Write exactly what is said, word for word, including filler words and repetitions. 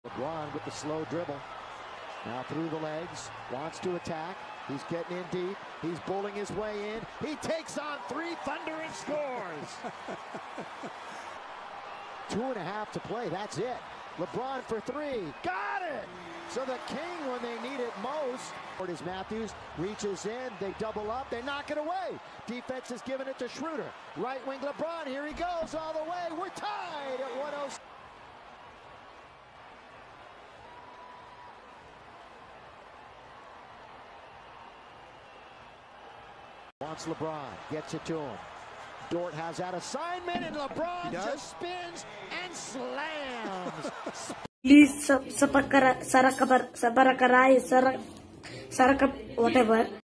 LeBron with the slow dribble. Now through the legs, wants to attack. He's getting in deep. He's bowling his way in. He takes on three Thunder and scores. Two and a half to play. That's it. LeBron for three. Got it! So the King, when they need it most. As Matthews reaches in, they double up, they knock it away. Defense is giving it to Schroeder. Right wing LeBron, here he goes all the way. We're tied at one oh six. Wants LeBron, gets it to him. Dort has that assignment, and LeBron just spins and slams. Please, sa sa pagkara, sa para karay, sa sa whatever.